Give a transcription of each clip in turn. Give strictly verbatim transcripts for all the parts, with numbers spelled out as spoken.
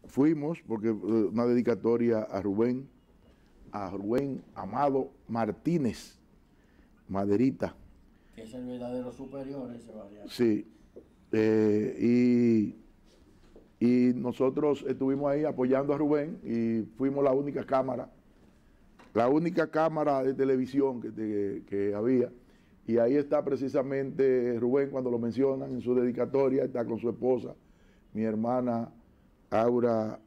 fuimos, porque uh, una dedicatoria a Rubén, a Rubén Amado Martínez, Maderita. Que es el verdadero superior ese variante. Sí. Eh, y, y nosotros estuvimos ahí apoyando a Rubén y fuimos la única cámara, la única cámara de televisión que, que, que había. Y ahí está precisamente Rubén cuando lo mencionan en su dedicatoria, está con su esposa, mi hermana Aura.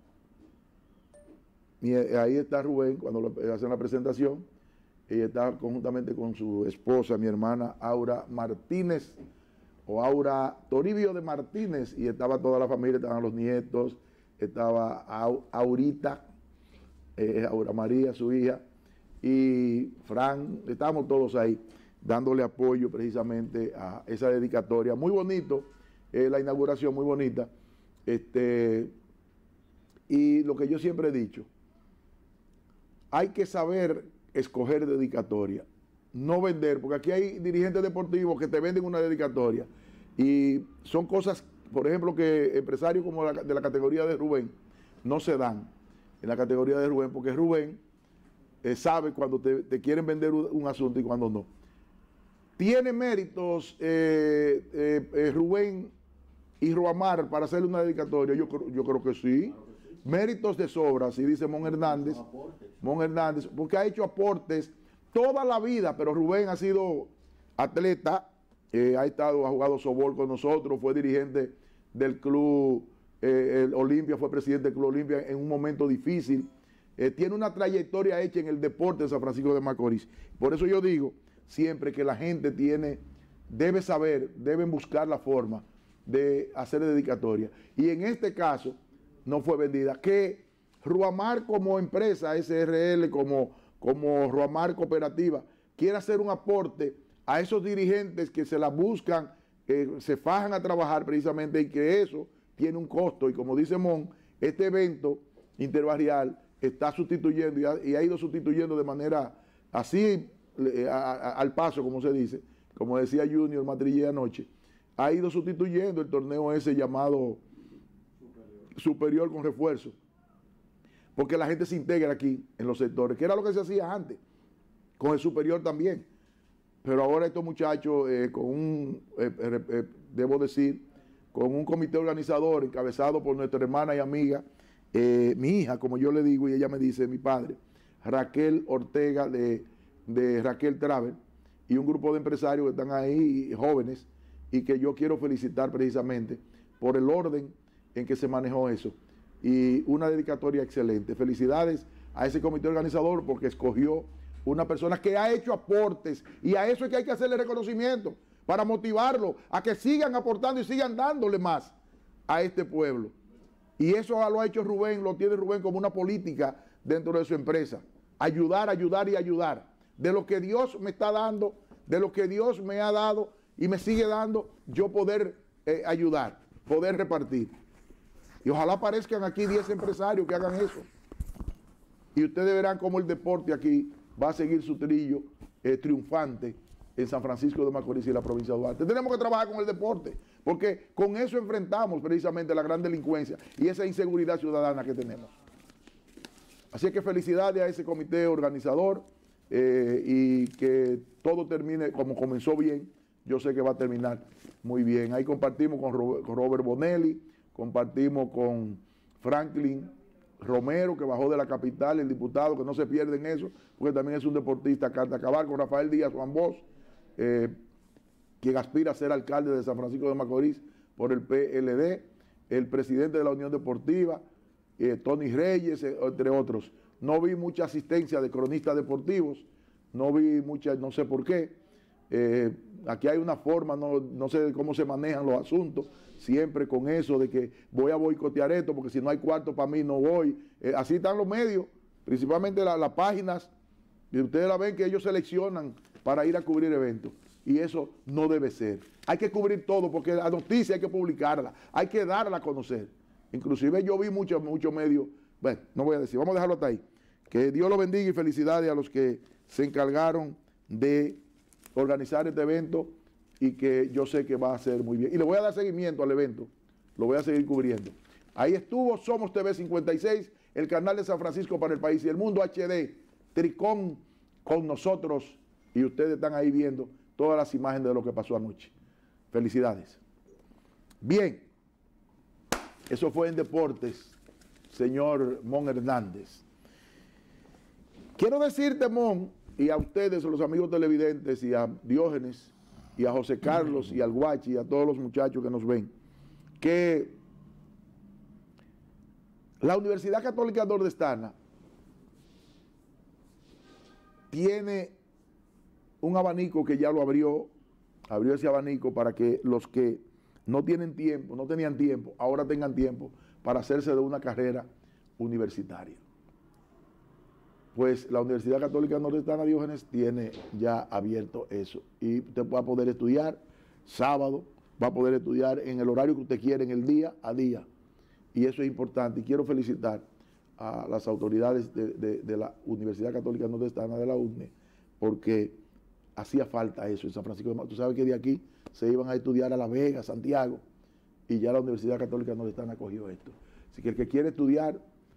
Mi, ahí está Rubén cuando lo, hacen la presentación. Ella está conjuntamente con su esposa, mi hermana Aura Martínez, o Aura Toribio de Martínez, y estaba toda la familia, estaban los nietos, estaba Aurita, eh, Aura María, su hija, y Fran, estábamos todos ahí, dándole apoyo precisamente a esa dedicatoria. Muy bonito, eh, la inauguración muy bonita. Este, y lo que yo siempre he dicho, hay que saber escoger dedicatoria, no vender, porque aquí hay dirigentes deportivos que te venden una dedicatoria y son cosas, por ejemplo, que empresarios como la, de la categoría de Rubén no se dan en la categoría de Rubén, porque Rubén eh, sabe cuando te, te quieren vender un, un asunto y cuando no. ¿Tiene méritos eh, eh, eh, Rubén y Roamar para hacerle una dedicatoria? Yo, yo creo que sí. Méritos de sobra, así dice Mon Hernández. Mon Hernández, porque ha hecho aportes toda la vida, pero Rubén ha sido atleta, eh, ha estado, ha jugado softball con nosotros, fue dirigente del club eh, el Olimpia, fue presidente del club Olimpia en un momento difícil. Eh, tiene una trayectoria hecha en el deporte de San Francisco de Macorís. Por eso yo digo siempre que la gente tiene, debe saber, deben buscar la forma de hacer dedicatoria. Y en este caso no fue vendida. Que Roamar como empresa, S R L, como, como Roamar Cooperativa, quiere hacer un aporte a esos dirigentes que se la buscan, eh, se fajan a trabajar precisamente, y que eso tiene un costo. Y como dice Mon, este evento interbarrial está sustituyendo y ha, y ha ido sustituyendo de manera así, eh, a, a, al paso, como se dice, como decía Junior Matrillé anoche, ha ido sustituyendo el torneo ese llamado superior con refuerzo, porque la gente se integra aquí en los sectores, que era lo que se hacía antes, con el superior también. Pero ahora estos muchachos, eh, con un, eh, eh, eh, debo decir, con un comité organizador encabezado por nuestra hermana y amiga, eh, mi hija, como yo le digo, y ella me dice, mi padre, Raquel Ortega, de, de Raquel Travel, y un grupo de empresarios que están ahí, jóvenes, y que yo quiero felicitar precisamente por el orden en que se manejó eso, y una dedicatoria excelente. Felicidades a ese comité organizador, porque escogió una persona que ha hecho aportes, y a eso es que hay que hacerle reconocimiento, para motivarlo a que sigan aportando y sigan dándole más a este pueblo. Y eso lo ha hecho Rubén, lo tiene Rubén como una política dentro de su empresa: ayudar, ayudar y ayudar. De lo que Dios me está dando, de lo que Dios me ha dado y me sigue dando, yo poder eh, ayudar, poder repartir. Y ojalá aparezcan aquí diez empresarios que hagan eso. Y ustedes verán cómo el deporte aquí va a seguir su trillo eh, triunfante en San Francisco de Macorís y la provincia de Duarte. Tenemos que trabajar con el deporte, porque con eso enfrentamos precisamente la gran delincuencia y esa inseguridad ciudadana que tenemos. Así que felicidades a ese comité organizador, eh, y que todo termine como comenzó bien. Yo sé que va a terminar muy bien. Ahí compartimos con Robert Bonelli, compartimos con Franklin Romero, que bajó de la capital, el diputado, que no se pierde en eso, porque también es un deportista carta cabal, con Rafael Díaz Juan Bosch, eh, quien aspira a ser alcalde de San Francisco de Macorís por el P L D, el presidente de la Unión Deportiva, eh, Tony Reyes, eh, entre otros. No vi mucha asistencia de cronistas deportivos, no vi mucha, no sé por qué. Eh, aquí hay una forma, no, no sé cómo se manejan los asuntos, siempre con eso de que voy a boicotear esto, porque si no hay cuarto para mí no voy. Eh, así están los medios, principalmente la, las páginas, y ustedes la ven que ellos seleccionan para ir a cubrir eventos, y eso no debe ser. Hay que cubrir todo, porque la noticia hay que publicarla, hay que darla a conocer. Inclusive yo vi muchos muchos medios, bueno, no voy a decir, vamos a dejarlo hasta ahí. Que Dios los bendiga y felicidades a los que se encargaron de organizar este evento, y que yo sé que va a ser muy bien. Y le voy a dar seguimiento al evento, lo voy a seguir cubriendo. Ahí estuvo Somos T V cincuenta y seis, el canal de San Francisco para el país y el mundo H D, Tricón con nosotros, y ustedes están ahí viendo todas las imágenes de lo que pasó anoche. Felicidades. Bien, eso fue en deportes, señor Mon Hernández. Quiero decirte, Mon, y a ustedes, a los amigos televidentes, y a Diógenes, y a José Carlos, y al Guachi, y a todos los muchachos que nos ven, que la Universidad Católica Nordestana tiene un abanico que ya lo abrió, abrió ese abanico para que los que no tienen tiempo, no tenían tiempo, ahora tengan tiempo para hacerse de una carrera universitaria. Pues la Universidad Católica Nordestana, Diógenes, tiene ya abierto eso. Y usted va a poder estudiar sábado, va a poder estudiar en el horario que usted quiera, en el día a día. Y eso es importante. Y quiero felicitar a las autoridades de, de, de la Universidad Católica Nordestana, de la U N E, porque hacía falta eso en San Francisco de Macorís. Tú sabes que de aquí se iban a estudiar a La Vega, Santiago, y ya la Universidad Católica Nordestana acogió esto. Así que el que quiere estudiar,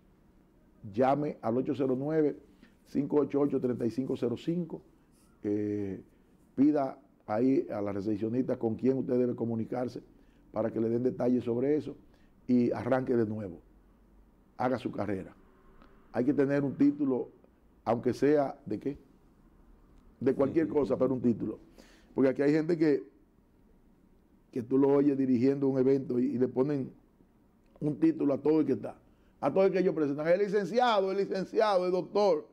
llame al ocho cero nueve, cinco ocho ocho, tres cinco cero cinco, eh, pida ahí a la recepcionista con quién usted debe comunicarse para que le den detalles sobre eso y arranque de nuevo, haga su carrera. Hay que tener un título, aunque sea de qué, de cualquier cosa, pero un título. Porque aquí hay gente que, que tú lo oyes dirigiendo un evento y, y le ponen un título a todo el que está. A todo el que ellos presentan, es licenciado, es licenciado, es doctor.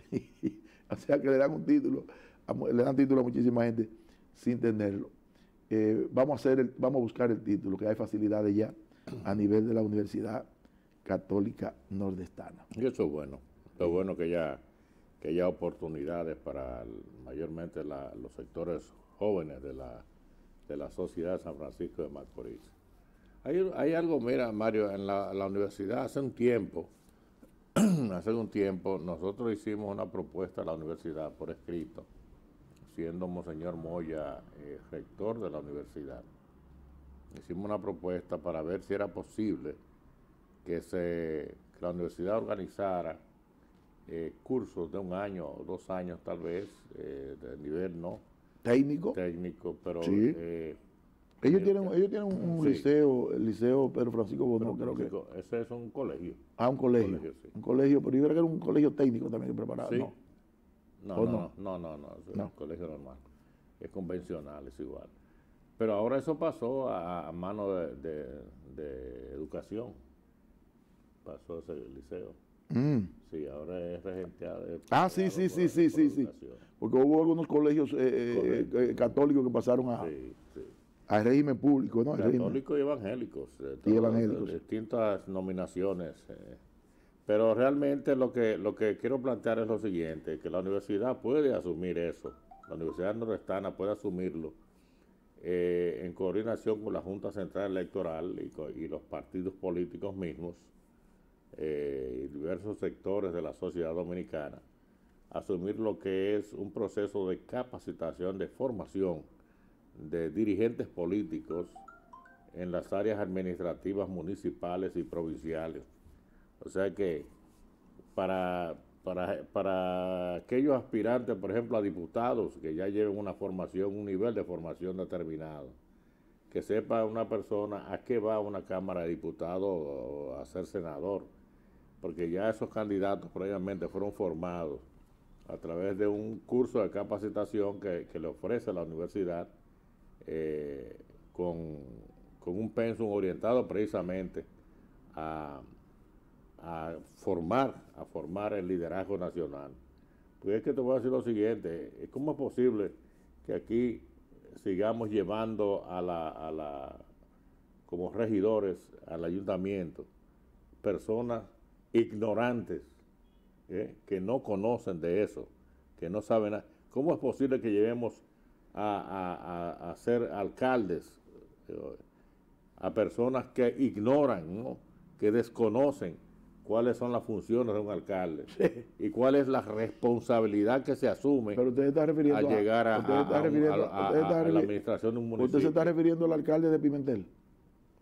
O sea que le dan un título, le dan título a muchísima gente sin tenerlo. Eh, vamos, a hacer el, vamos a buscar el título, que hay facilidades ya a nivel de la Universidad Católica Nordestana. Y eso es bueno, es bueno que haya, que haya oportunidades para el, mayormente la, los sectores jóvenes de la, de la sociedad de San Francisco de Macorís. Hay, hay algo, mira, Mario, en la, la universidad hace un tiempo, hace un tiempo, nosotros hicimos una propuesta a la universidad por escrito, siendo Monseñor Moya eh, rector de la universidad. Hicimos una propuesta para ver si era posible que, se, que la universidad organizara eh, cursos de un año o dos años tal vez, eh, de nivel no técnico, técnico pero... Sí. Eh, Ellos tienen, ellos tienen un sí. liceo, el liceo Pedro Francisco Bonó, creo que. Ese es un colegio. Ah, un colegio. Un colegio, sí. Un colegio, pero yo creo que era un colegio técnico también que preparaba. Sí. No, no, no, no, no, no, no, es no. un colegio normal. Es convencional, es igual. Pero ahora eso pasó a, a mano de, de, de educación. Pasó ese liceo. Mm. Sí, ahora es regenteado. Ah, sí, sí, sí, sí, sí, sí. Porque hubo algunos colegios eh, eh, católicos que pasaron a... Sí, sí. Al régimen público, ¿no? Católicos y evangélicos. Y evangélicos. Distintas nominaciones. Eh. Pero realmente lo que, lo que quiero plantear es lo siguiente, que la universidad puede asumir eso. La Universidad Nordestana puede asumirlo eh, en coordinación con la Junta Central Electoral y, con, y los partidos políticos mismos eh, y diversos sectores de la sociedad dominicana. Asumir lo que es un proceso de capacitación, de formación de dirigentes políticos en las áreas administrativas municipales y provinciales. O sea que para, para, para aquellos aspirantes, por ejemplo, a diputados que ya lleven una formación, un nivel de formación determinado, que sepa una persona a qué va una Cámara de Diputados o a ser senador, porque ya esos candidatos previamente fueron formados a través de un curso de capacitación que, que le ofrece la universidad, Eh, con, con un pensum orientado precisamente a, a formar a formar el liderazgo nacional. Pues es que te voy a decir lo siguiente, ¿cómo es posible que aquí sigamos llevando a la, a la como regidores al ayuntamiento personas ignorantes ¿eh? que no conocen de eso, que no saben nada? ¿Cómo es posible que llevemos A, a, a ser alcaldes a personas que ignoran, ¿no? que desconocen cuáles son las funciones de un alcalde sí. y cuál es la responsabilidad que se asume Pero usted está refiriendo a llegar a, a, a, a, a, a, a, a la administración de un municipio? ¿Usted se está refiriendo al alcalde de Pimentel?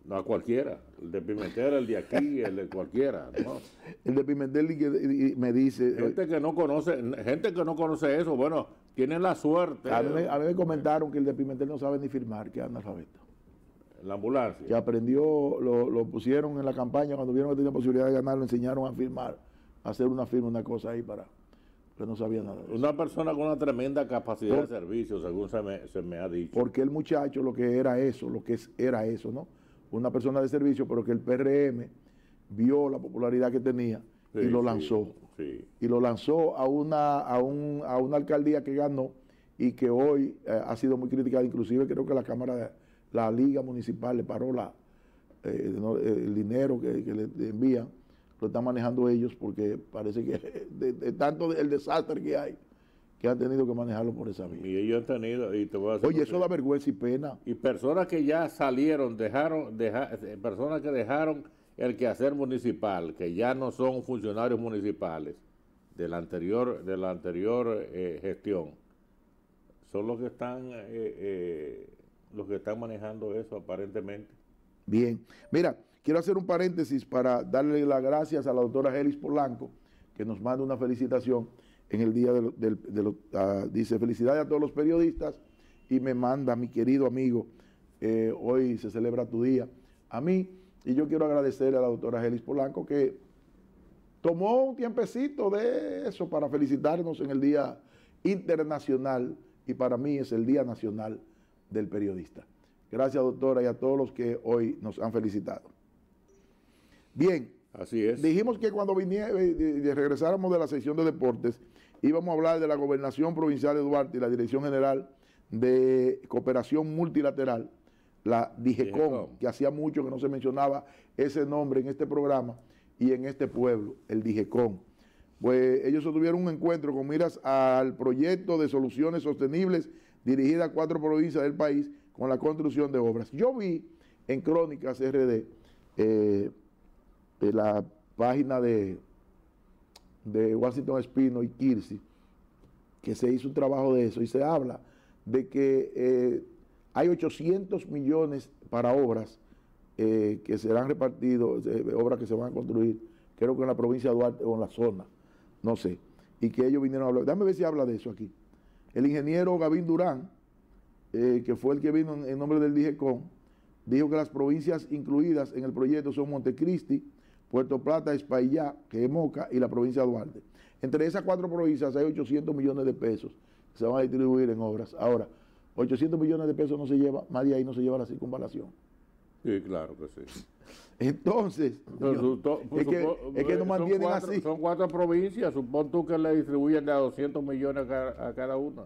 No a cualquiera, el de Pimentel, el de aquí, el de cualquiera, ¿no? El de Pimentel y que- y me dice... Gente que no conoce, gente que no conoce eso, bueno, tienen la suerte. A mí, me- a mí me comentaron que el de Pimentel no sabe ni firmar, que es analfabeto. La ambulancia. Que aprendió, lo, lo pusieron en la campaña, cuando vieron que tenía posibilidad de ganar, lo enseñaron a firmar, a hacer una firma, una cosa ahí para... que no sabía nada de eso. Una persona con una tremenda capacidad de servicio, según se me, se me ha dicho. Porque el muchacho lo que era eso, lo que es, era eso, ¿no? Una persona de servicio, pero que el P R M vio la popularidad que tenía Sí, y lo sí, lanzó. sí. Y lo lanzó a una, a, un, a una alcaldía que ganó y que hoy eh, ha sido muy criticada. Inclusive creo que la Cámara, de, la Liga Municipal le paró la, eh, no, el dinero que, que le, le envían, lo están manejando ellos porque parece que de, de tanto el desastre que hay, que han tenido que manejarlo por esa vía. Y ellos han tenido, y te voy a decir Oye, por eso qué. da vergüenza y pena. Y personas que ya salieron, dejaron, deja- personas que dejaron el quehacer municipal, que ya no son funcionarios municipales de la anterior, de la anterior eh, gestión, son los que están, eh, eh, los que están manejando eso aparentemente. Bien. Mira, quiero hacer un paréntesis para darle las gracias a la doctora Gelis Polanco, que nos manda una felicitación en el día de lo- del... de lo- ah, dice, felicidades a todos los periodistas, y me manda, mi querido amigo, eh, hoy se celebra tu día, a mí, y yo quiero agradecerle a la doctora Gelis Polanco que tomó un tiempecito de eso para felicitarnos en el Día Internacional, y para mí es el Día Nacional del Periodista. Gracias, doctora, y a todos los que hoy nos han felicitado. Bien, Así es. dijimos que cuando viniera, eh, eh, regresáramos de la sección de deportes, íbamos a hablar de la Gobernación Provincial de Duarte y la Dirección General de Cooperación Multilateral, la DIGECOM, DIGECOM. que hacía mucho que no se mencionaba ese nombre en este programa y en este pueblo, el DIGECOM. Pues ellos tuvieron un encuentro con miras al proyecto de soluciones sostenibles dirigida a cuatro provincias del país con la construcción de obras. Yo vi en Crónicas R D, eh, en la página de, de Washington Espino y Kirsi, que se hizo un trabajo de eso y se habla de que eh, hay ochocientos millones para obras eh, que serán repartidos, eh, obras que se van a construir, creo que en la provincia de Duarte o en la zona, no sé, y que ellos vinieron a hablar. Déjame ver si habla de eso aquí. El ingeniero Gavín Durán, eh, que fue el que vino en, en nombre del DIGECOM, dijo que las provincias incluidas en el proyecto son Montecristi, Puerto Plata, Espaillá, que es Moca, y la provincia de Duarte. Entre esas cuatro provincias hay ochocientos millones de pesos que se van a distribuir en obras. Ahora, ochocientos millones de pesos no se lleva, más de ahí no se lleva la circunvalación. Sí, claro que sí. Entonces, Pero yo- su- to- es, que, supo- es que nos son mantienen cuatro- así. Son cuatro provincias, supón tú que le distribuyen de a doscientos millones a cada, a cada una.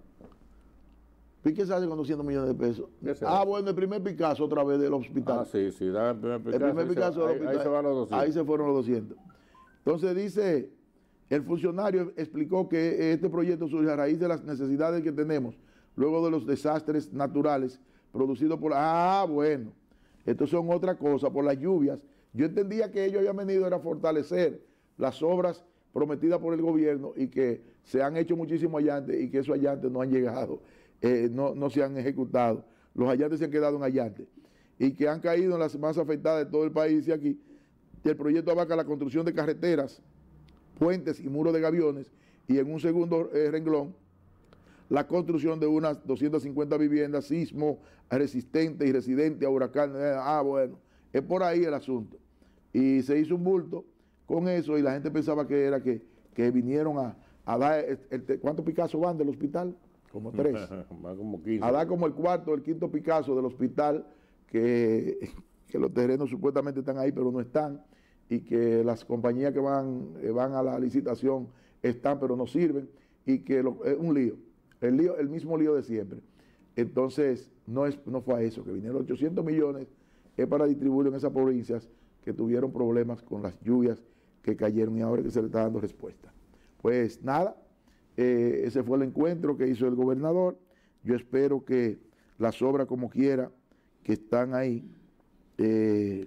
¿Y qué se hace con doscientos millones de pesos? ¿Qué se Ah, hace? bueno, el primer Picasso otra vez del hospital. Ah, sí, sí, da el primer El Picasso, primer ahí se- Picasso del ahí, hospital. ahí se van los doscientos. Ahí se fueron los doscientos. Entonces dice, el funcionario explicó que este proyecto surge a raíz de las necesidades que tenemos luego de los desastres naturales producidos por... Ah, bueno, estos son otra cosa, por las lluvias. Yo entendía que ellos habían venido era a fortalecer las obras prometidas por el gobierno y que se han hecho muchísimos allantes y que esos allantes no han llegado, eh, no, no se han ejecutado. Los allantes se han quedado en allantes y que han caído en las más afectadas de todo el país y aquí. El proyecto abarca la construcción de carreteras, puentes y muros de gaviones y en un segundo eh, renglón la construcción de unas doscientas cincuenta viviendas sismo resistentes y resistentes a huracán. Eh, ah, bueno, es por ahí el asunto. Y se hizo un bulto con eso y la gente pensaba que era que, que vinieron a, a dar, el, el- ¿cuántos Picasso van del hospital? Como tres. Más como quince. A dar como el cuarto, el quinto Picasso del hospital, que, que los terrenos supuestamente están ahí, pero no están, y que las compañías que van, eh, van a la licitación están, pero no sirven, y que lo- es un lío, el lío, el mismo lío de siempre. Entonces, no, es, no fue a eso, que vinieron ochocientos millones, es para distribuirlo en esas provincias que tuvieron problemas con las lluvias que cayeron y ahora que se le está dando respuesta. Pues nada, eh, ese fue el encuentro que hizo el gobernador. Yo espero que las obras como quiera que están ahí, eh,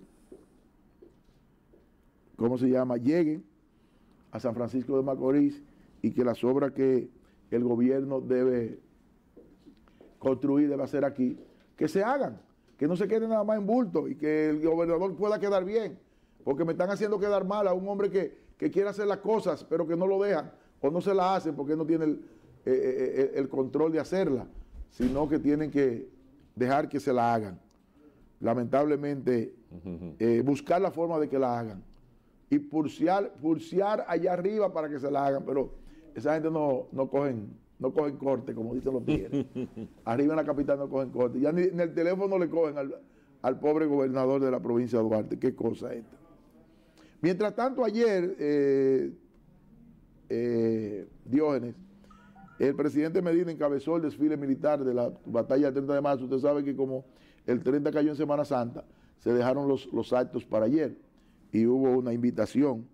¿cómo se llama?, lleguen a San Francisco de Macorís y que las obras que el gobierno debe construir, debe hacer aquí, que se hagan, que que no se quede nada más en bulto y que el gobernador pueda quedar bien, porque me están haciendo quedar mal a un hombre que, que quiere hacer las cosas, pero que no lo dejan, o no se las hacen porque no tiene el, eh, el control de hacerla, sino que tienen que dejar que se la hagan. Lamentablemente, eh, buscar la forma de que la hagan y pulsear, pulsear allá arriba para que se la hagan, pero esa gente no, no cogen no cogen corte, como dicen los tigres. Arriba en la capital no cogen corte. Ya ni en el teléfono le cogen al, al pobre gobernador de la provincia de Duarte. Qué cosa esta. Mientras tanto, ayer, eh, eh, Diógenes, el presidente Medina encabezó el desfile militar de la batalla del treinta de marzo. Usted sabe que como el treinta cayó en Semana Santa, se dejaron los, los actos para ayer y hubo una invitación